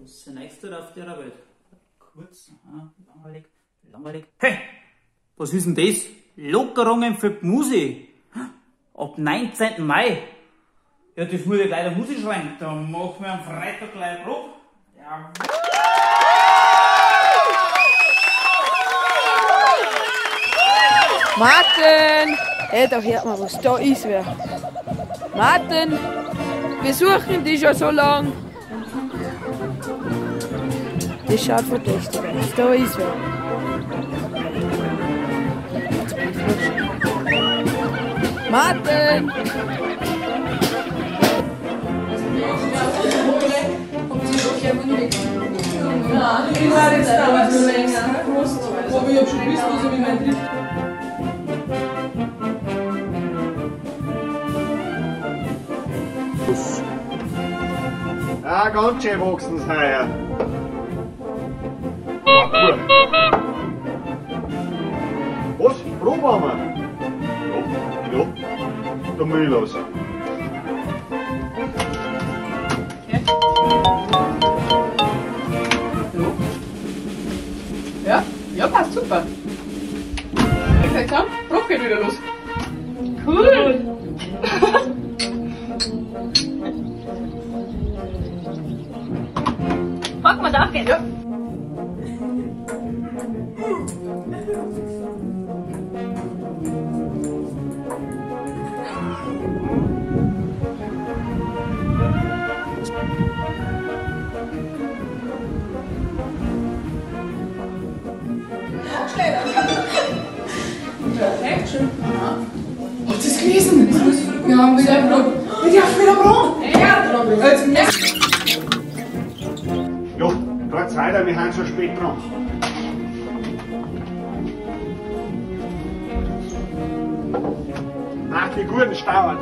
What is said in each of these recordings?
Was ist der Nächste auf der Welt? Kurz, langweilig, langweilig. Hey! Was ist denn das? Lockerungen für die Musik. Ab 19. Mai. Ja, das muss ich gleich der Musik schreiben. Da machen wir am Freitag gleich Probe. Ja. Martin! Hey, da hört man was, da ist wer. Martin! Wir suchen dich schon so lang. Das schaut verdächtig aus, da ist wer. Martin! Ja, ich war jetzt damals nur länger. Aber ich hab schon gewusst, was ich mit meinem Trick. Ja, ganz schön wachsen heuer. Was? Probe haben wir? Ja, da muss ich los. Ja, passt super. Okay, komm, Probe geht wieder los. Cool. Mag man da auch gehen? Ja. Action. Was ist das gewesen? Wir haben wieder Blut. Wir haben wieder Blut. Ja, trotz weiter, wir sind schon spät dran. Ach, die guten Stauern.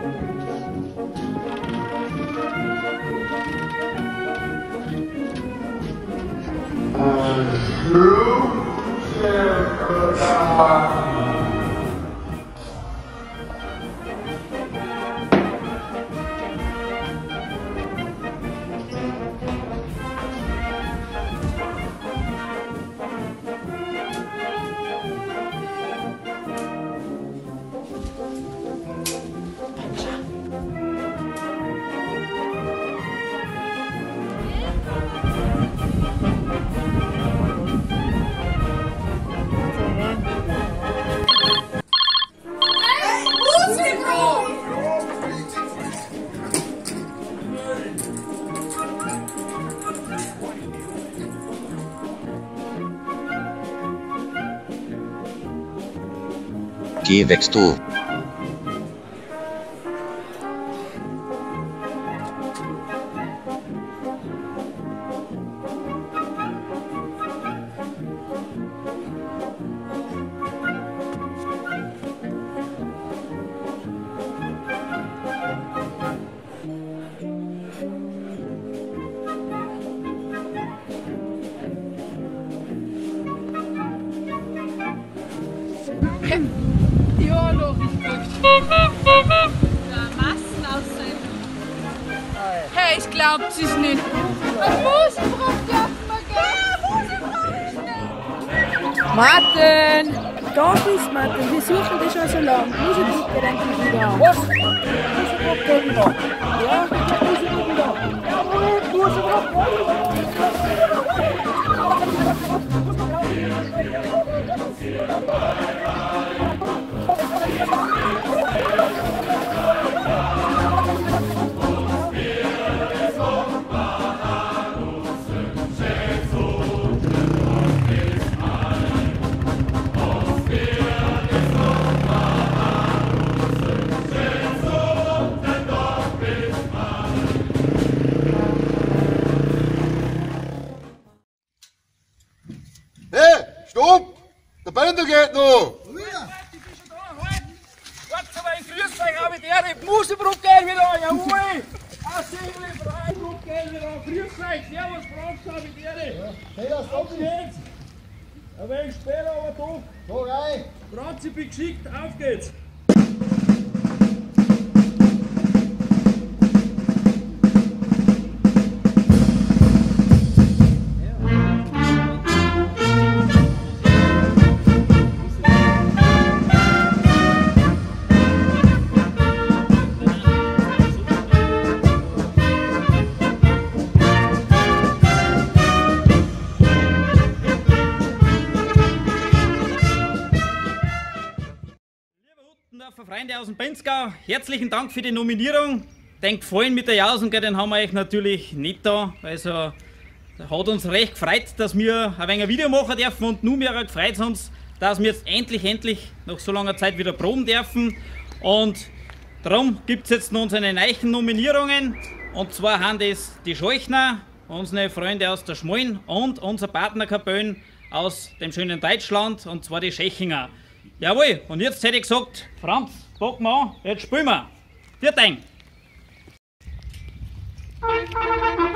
Geh weg, du. Ja, doch, ich Massenaussendung. Hey, ich glaub's es nicht. Ein Musenbruch dürfen wir gehen. Martin! Da bist Martin, wir suchen dich schon so lange. Musik geht endlich wieder an. Was? Musik geht wieder. Ja? Musik geht wieder. Jawohl, Musik Hey, stopp! Der Bänder geht noch! Warte mal, grüß euch, habe ich die Musenbruck gehen wieder an, jawohl! Aussegel, Freibruck gehen wieder an, grüß euch, servus, Franz, habe ich die Hey, das Auf geht's! Ein wenig später, aber doch. So rein! Franz, ich bin geschickt, auf geht's! Freunde aus dem Pinzgau, herzlichen Dank für die Nominierung. Den Gefallen mit der Jausen, den haben wir euch natürlich nicht da. Also hat uns recht gefreut, dass wir ein wenig ein Video machen dürfen und nur mehr gefreut uns, dass wir jetzt endlich nach so langer Zeit wieder proben dürfen. Und darum gibt es jetzt noch unsere neuen Nominierungen. Und zwar haben das die Scheuchner, unsere Freunde aus der Schmolln und unser Partnerkapellen aus dem schönen Deutschland, und zwar die Schechinger. Jawohl, und jetzt hätte ich gesagt, Franz, packen wir an, jetzt spielen wir. Viert Dank.